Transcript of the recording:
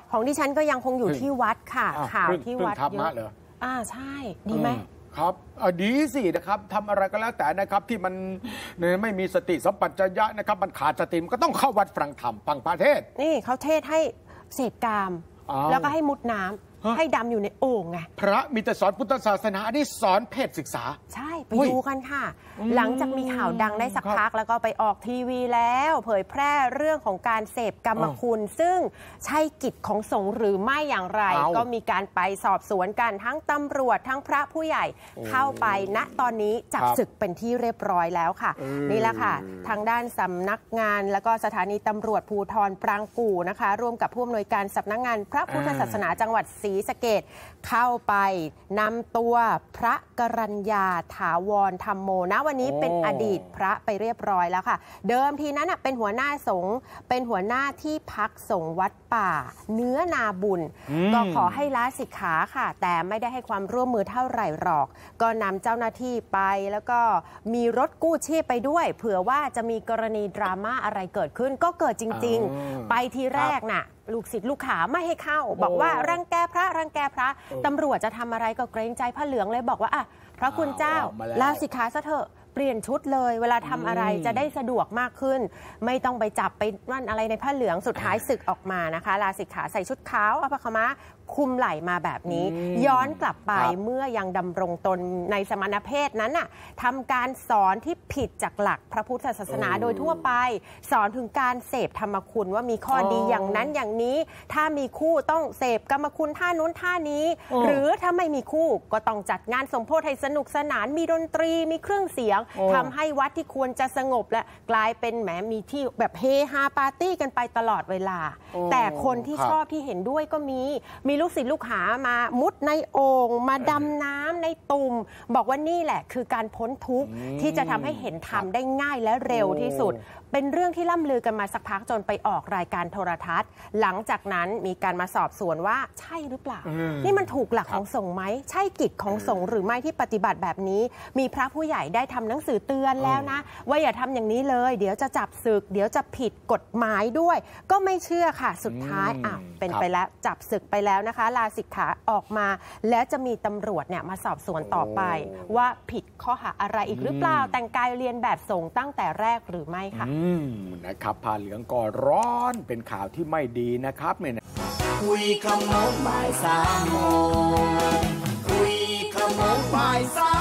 ของดิฉันก็ยังคงอยู่ที่วัดค่ะข่าวที่วัดเยอะใช่ดีไหมครับดีสินะครับทำอะไรก็แล้วแต่นะครับที่มันไม่มีสติสัมปชัญญะนะครับมันขาดสติมันก็ต้องเข้าวัดฟังธรรมฟังพระเทศนี่เขาเทศให้เสพกามแล้วก็ให้มุดน้ำให้ดำอยู่ในโอ่งไงพระมีแต่สอนพุทธศาสนาอันนี้สอนเพศศึกษาใช่ไปดูกันค่ะหลังจากมีข่าวดังได้สักพักแล้วก็ไปออกทีวีแล้วเผยแพร่เรื่องของการเสพกรรมคุณซึ่งใช่กิจของสงฆ์หรือไม่อย่างไรก็มีการไปสอบสวนกันทั้งตำรวจทั้งพระผู้ใหญ่เข้าไปณตอนนี้จับศึกเป็นที่เรียบร้อยแล้วค่ะนี่แหละค่ะทางด้านสำนักงานแล้วก็สถานีตำรวจภูธรปรางกู่นะคะร่วมกับผู้อำนวยการสำนักงานพระพุทธศาสนาจังหวัดศรีสะเกษเข้าไปนำตัวพระกรัญญาถาวรธรรมโมนะวันนี้เป็นอดีตพระไปเรียบร้อยแล้วค่ะเดิมทีนั้นเป็นหัวหน้าสงฆ์เป็นหัวหน้าที่พักสงฆ์วัดป่าเนื้อนาบุญก็ขอให้ลาสิกขาค่ะแต่ไม่ได้ให้ความร่วมมือเท่าไหร่หรอกก็นำเจ้าหน้าที่ไปแล้วก็มีรถกู้ชีพไปด้วยเผื่อว่าจะมีกรณีดราม่าอะไรเกิดขึ้นก็เกิดจริงๆไปทีแรกน่ะลูกศิษย์ลูกหาไม่ให้เข้าบอกว่ารังแกพระตำรวจจะทำอะไรก็เกรงใจพระเหลืองเลยบอกว่าพระคุณเจ้าลาสิกขาซะเถอะเปลี่ยนชุดเลยเวลาทำอะไรจะได้สะดวกมากขึ้นไม่ต้องไปจับไปนั่นอะไรในผ้าเหลืองสุดท้ายศึกออกมานะคะลาสิกขาใส่ชุดขาวอภคมะคุมไหล่มาแบบนี้ย้อนกลับไปเมื่อยังดำรงตนในสมณเพศนั้นน่ะทำการสอนที่ผิดจากหลักพระพุทธศาสนาโดยทั่วไปสอนถึงการเสพธรรมคุณว่ามีข้อดีอย่างนั้นอย่างนี้ถ้ามีคู่ต้องเสพกรรมคุณท่านู้นท่านี้หรือถ้าไม่มีคู่ก็ต้องจัดงานสมโภชให้สนุกสนานมีดนตรีมีเครื่องเสียงทำให้วัดที่ควรจะสงบและกลายเป็นแหมมีที่แบบเฮฮาปาร์ตี้กันไปตลอดเวลาแต่คนที่ชอบที่เห็นด้วยก็มีลูกศิษย์ลูกหามามุดในโอ่งมาดำน้ำในตุ่มบอกว่านี่แหละคือการพ้นทุกข์ที่จะทำให้เห็นธรรมได้ง่ายและเร็วที่สุดเป็นเรื่องที่ล่ำลือกันมาสักพักจนไปออกรายการโทรทัศน์หลังจากนั้นมีการมาสอบสวนว่าใช่หรือเปล่านี่มันถูกหลักของสงฆ์ไหมใช่กิจของสงฆ์หรือไม่ที่ปฏิบัติแบบนี้มีพระผู้ใหญ่ได้ทำหนังสือเตือนแล้วนะว่าอย่าทำอย่างนี้เลยเดี๋ยวจะจับศึกเดี๋ยวจะผิดกฎหมายด้วยก็ไม่เชื่อค่ะสุดท้ายเป็นไปแล้วจับศึกไปแล้วนะคะลาสิกขาออกมาและจะมีตำรวจเนี่ยมาสอบสวนต่อไปว่าผิดข้อหาอะไรอีกหรือเปล่าแต่งกายเรียนแบบสงฆ์ตั้งแต่แรกหรือไม่ค่ะนะครับผ้าเหลืองก็ร้อนเป็นข่าวที่ไม่ดีนะครับเนี่ยคุยขโมงบ่าย3 โมงคุยขโมงบ่าย3